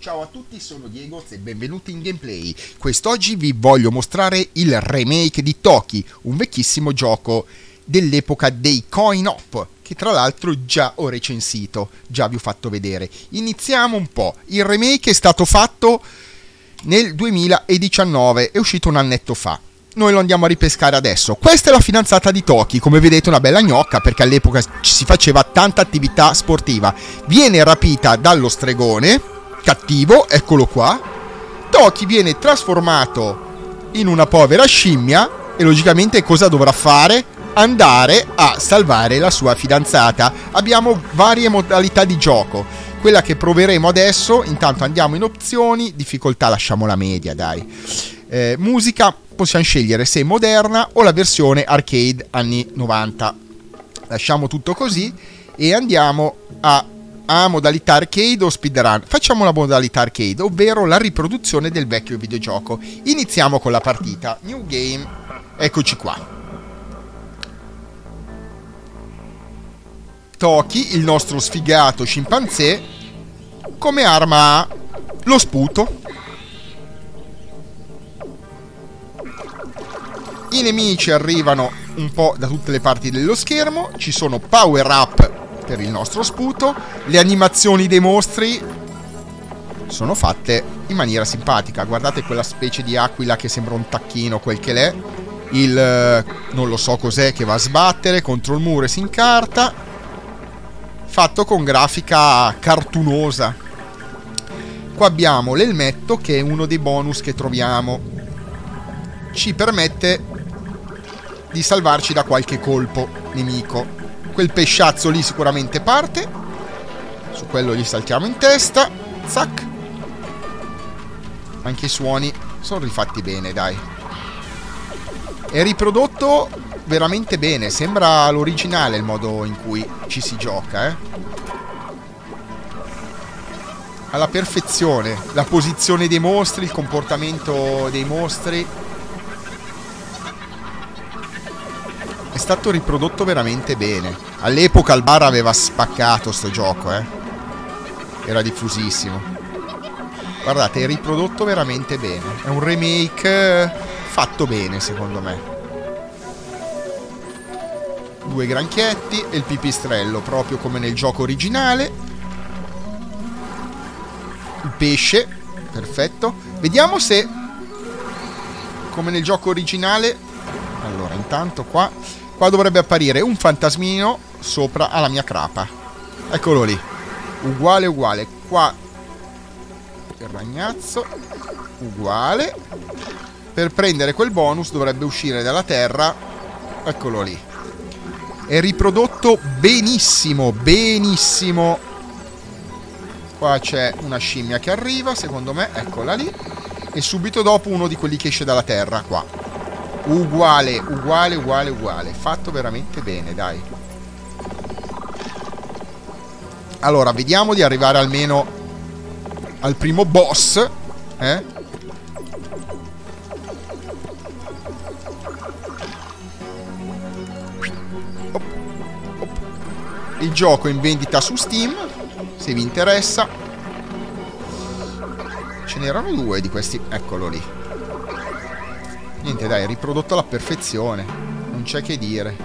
Ciao a tutti, sono Diego e benvenuti in Gameplay. Quest'oggi vi voglio mostrare il remake di Toki, un vecchissimo gioco dell'epoca dei coin-op, che tra l'altro già ho recensito, già vi ho fatto vedere. Iniziamo un po'. Il remake è stato fatto nel 2019, è uscito un annetto fa. Noi lo andiamo a ripescare adesso. Questa è la fidanzata di Toki, come vedete una bella gnocca perché all'epoca si faceva tanta attività sportiva. Viene rapita dallo stregone cattivo, eccolo qua. Toki viene trasformato in una povera scimmia e logicamente cosa dovrà fare? Andare a salvare la sua fidanzata. Abbiamo varie modalità di gioco. Quella che proveremo adesso, intanto andiamo in opzioni, difficoltà lasciamola media, dai. Musica possiamo scegliere se è moderna o la versione arcade anni 90. Lasciamo tutto così e andiamo a modalità arcade o speedrun. Facciamo la modalità arcade, ovvero la riproduzione del vecchio videogioco. Iniziamo con la partita. New game. Eccoci qua. Toki, il nostro sfigato scimpanzé, come arma ha lo sputo. I nemici arrivano un po' da tutte le parti dello schermo. Ci sono power up per il nostro sputo. Le animazioni dei mostri sono fatte in maniera simpatica. Guardate quella specie di aquila che sembra un tacchino, quel che l'è. Non lo so cos'è, che va a sbattere contro il muro e si incarta. Fatto con grafica cartunosa. Qua abbiamo l'elmetto, che è uno dei bonus che troviamo. Ci permette di salvarci da qualche colpo nemico. Quel pesciazzo lì sicuramente parte. Su quello gli saltiamo in testa. Zac. Anche i suoni sono rifatti bene, dai. È riprodotto veramente bene. Sembra l'originale il modo in cui ci si gioca, alla perfezione. La posizione dei mostri, il comportamento dei mostri. È stato riprodotto veramente bene. All'epoca al bar aveva spaccato sto gioco, era diffusissimo. Guardate, è riprodotto veramente bene. È un remake fatto bene, secondo me. Due granchietti e il pipistrello, proprio come nel gioco originale. Il pesce, perfetto. Vediamo se, come nel gioco originale. Allora, intanto qua dovrebbe apparire un fantasmino sopra alla mia crapa. Eccolo lì. Uguale, uguale. Qua il ragnazzo. Uguale. Per prendere quel bonus dovrebbe uscire dalla terra. Eccolo lì. È riprodotto benissimo, benissimo. Qua c'è una scimmia che arriva, secondo me. Eccola lì. E subito dopo uno di quelli che esce dalla terra, qua. Uguale, uguale, uguale, uguale. Fatto veramente bene, dai. Allora, vediamo di arrivare almeno al primo boss. Op, op. Il gioco è in vendita su Steam, se vi interessa. Ce n'erano due di questi. Eccolo lì. Niente, dai, riprodotto alla perfezione. Non c'è che dire.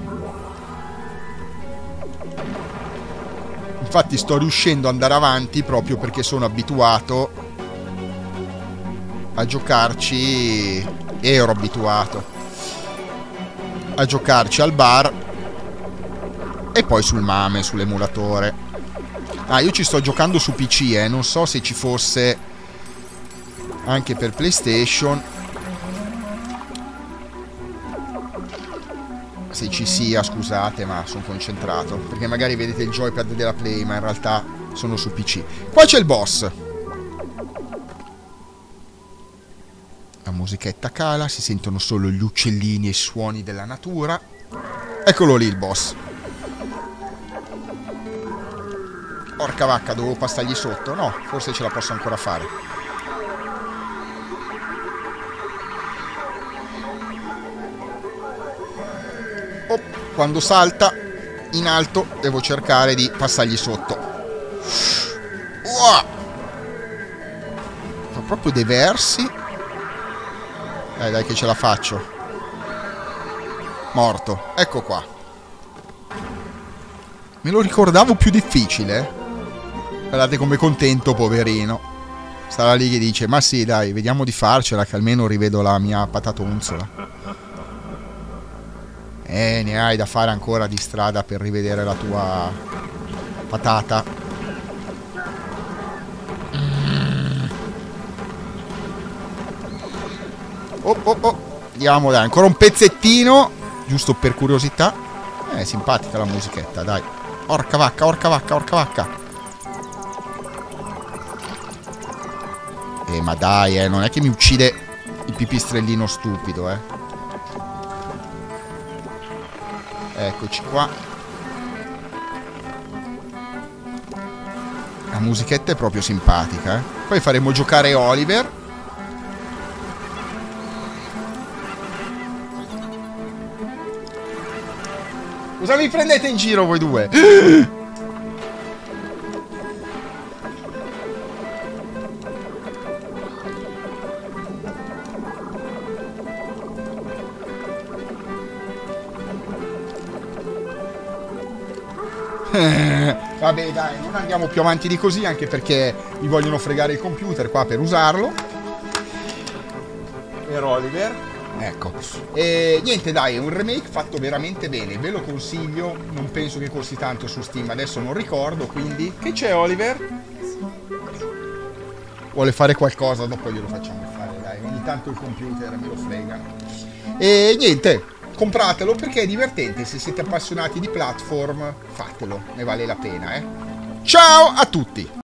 Infatti sto riuscendo ad andare avanti proprio perché sono abituato a giocarci. Ero abituato a giocarci al bar e poi sul MAME, sull'emulatore. Io ci sto giocando su PC, non so se ci fosse anche per PlayStation. Se ci sia, scusate, ma sono concentrato. Perché magari vedete il joypad della Play, ma in realtà sono su PC. Qua c'è il boss. La musichetta cala, si sentono solo gli uccellini e i suoni della natura. Eccolo lì il boss. Porca vacca, dovevo passargli sotto. No, forse ce la posso ancora fare. Quando salta in alto devo cercare di passargli sotto. proprio dei versi. Dai che ce la faccio. Morto. Ecco qua. Me lo ricordavo più difficile. Guardate come contento, poverino. Starà lì che dice: ma sì, dai, vediamo di farcela, che almeno rivedo la mia patatonzola. Ne hai da fare ancora di strada per rivedere la tua patata. Oh. Andiamo, dai, ancora un pezzettino, giusto per curiosità. È simpatica la musichetta, dai. Orca vacca, orca vacca, orca vacca. Ma dai, non è che mi uccide il pipistrellino stupido, Eccoci qua. La musichetta è proprio simpatica, Poi faremo giocare Oliver. Cosa vi prendete in giro voi due? Vabbè, dai, non andiamo più avanti di così, anche perché mi vogliono fregare il computer qua per usarlo. Per Oliver. Ecco. E niente, dai, è un remake fatto veramente bene, ve lo consiglio. Non penso che costi tanto su Steam, adesso non ricordo, quindi... Che c'è, Oliver? Vuole fare qualcosa, dopo glielo facciamo fare, dai. Ogni tanto il computer me lo frega. E niente, compratelo perché è divertente. Se siete appassionati di platform, fatelo, ne vale la pena, Ciao a tutti!